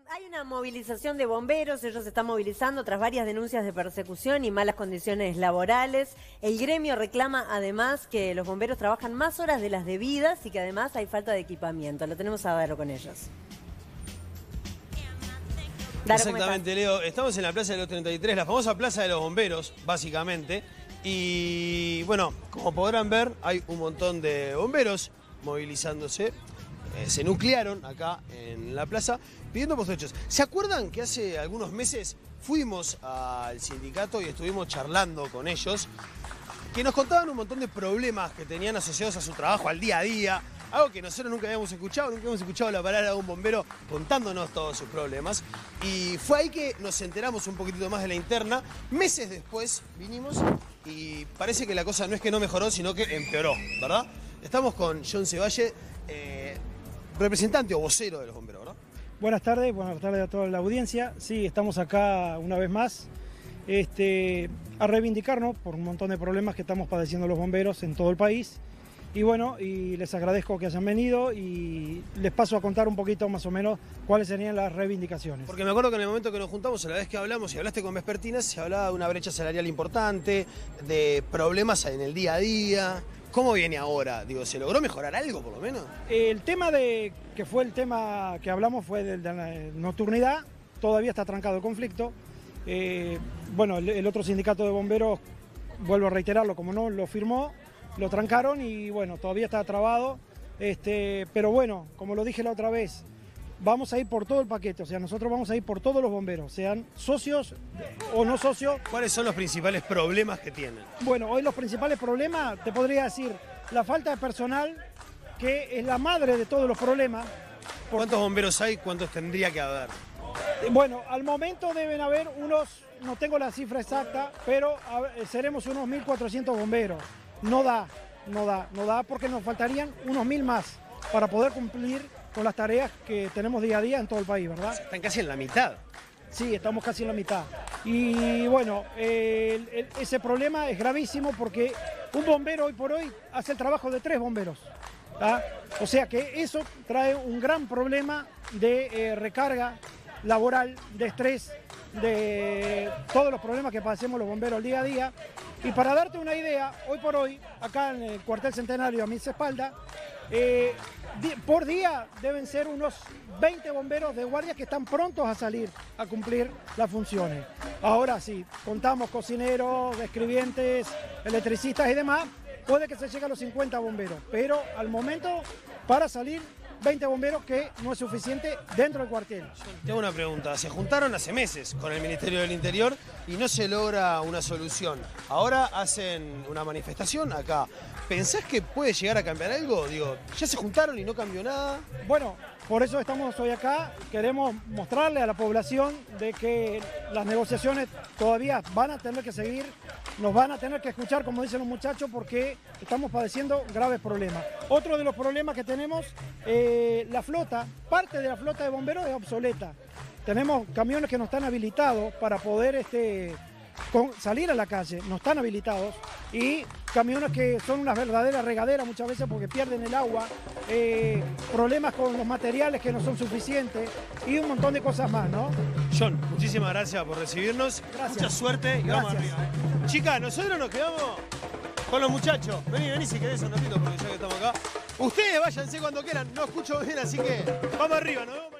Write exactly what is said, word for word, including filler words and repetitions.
Hay una movilización de bomberos, ellos se están movilizando tras varias denuncias de persecución y malas condiciones laborales. El gremio reclama además que los bomberos trabajan más horas de las debidas y que además hay falta de equipamiento. Lo tenemos a Daro con ellos. Daro, exactamente, Leo. Estamos en la Plaza de los treinta y tres, la famosa Plaza de los Bomberos, básicamente. Y bueno, como podrán ver, hay un montón de bomberos movilizándose. Eh, se nuclearon acá en la plaza pidiendo puestos de hechos. ¿Se acuerdan que hace algunos meses fuimos al sindicato y estuvimos charlando con ellos? Que nos contaban un montón de problemas que tenían asociados a su trabajo, al día a día. Algo que nosotros nunca habíamos escuchado, nunca habíamos escuchado la palabra de un bombero contándonos todos sus problemas. Y fue ahí que nos enteramos un poquitito más de la interna. Meses después vinimos y parece que la cosa no es que no mejoró, sino que empeoró, ¿verdad? Estamos con John Cevalle, eh, representante o vocero de los bomberos, ¿verdad? Buenas tardes, buenas tardes a toda la audiencia. Sí, estamos acá una vez más este, a reivindicarnos por un montón de problemas que estamos padeciendo los bomberos en todo el país. Y bueno, y les agradezco que hayan venido y les paso a contar un poquito más o menos cuáles serían las reivindicaciones. Porque me acuerdo que en el momento que nos juntamos, a la vez que hablamos y hablaste con Vespertina, se hablaba de una brecha salarial importante, de problemas en el día a día. ¿Cómo viene ahora? Digo, ¿se logró mejorar algo por lo menos? El tema de, que fue el tema que hablamos fue de, de la nocturnidad, todavía está trancado el conflicto. Eh, bueno, el, el otro sindicato de bomberos, vuelvo a reiterarlo, como no lo firmó, lo trancaron y bueno, todavía está trabado. Este, pero bueno, como lo dije la otra vez, vamos a ir por todo el paquete, o sea, nosotros vamos a ir por todos los bomberos, sean socios o no socios. ¿Cuáles son los principales problemas que tienen? Bueno, hoy los principales problemas, te podría decir, la falta de personal, que es la madre de todos los problemas. ¿Cuántos bomberos hay? ¿Cuántos tendría que haber? Bueno, al momento deben haber unos, no tengo la cifra exacta, pero seremos unos mil cuatrocientos bomberos. No da, no da, no da porque nos faltarían unos mil más para poder cumplir con las tareas que tenemos día a día en todo el país, ¿verdad? Están casi en la mitad. Sí, estamos casi en la mitad. Y bueno, el, el, ese problema es gravísimo porque un bombero hoy por hoy hace el trabajo de tres bomberos. ¿Ah? O sea que eso trae un gran problema de eh, recarga laboral, de estrés, de todos los problemas que padecemos los bomberos al día a día. Y para darte una idea, hoy por hoy, acá en el cuartel centenario a mis espaldas, eh, por día deben ser unos veinte bomberos de guardia que están prontos a salir a cumplir las funciones. Ahora sí, contamos cocineros, escribientes, electricistas y demás, puede que se llegue a los cincuenta bomberos, pero al momento para salir veinte bomberos que no es suficiente dentro del cuartel. Tengo una pregunta, se juntaron hace meses con el Ministerio del Interior y no se logra una solución. Ahora hacen una manifestación acá. ¿Pensás que puede llegar a cambiar algo? Digo, ya se juntaron y no cambió nada. Bueno, por eso estamos hoy acá. Queremos mostrarle a la población de que las negociaciones todavía van a tener que seguir, nos van a tener que escuchar, como dicen los muchachos, porque estamos padeciendo graves problemas. Otro de los problemas que tenemos, eh, la flota, parte de la flota de bomberos es obsoleta. Tenemos camiones que no están habilitados para poder este, con, salir a la calle, no están habilitados, y camiones que son unas verdaderas regaderas muchas veces porque pierden el agua, eh, problemas con los materiales que no son suficientes y un montón de cosas más, ¿no? John, muchísimas gracias por recibirnos. Gracias. Mucha suerte y Gracias. vamos arriba. ¿eh? Chicas, nosotros nos quedamos con los muchachos. Vení, vení si querés un ratito porque ya que estamos acá. Ustedes váyanse cuando quieran, no escucho bien, así que vamos arriba, ¿no?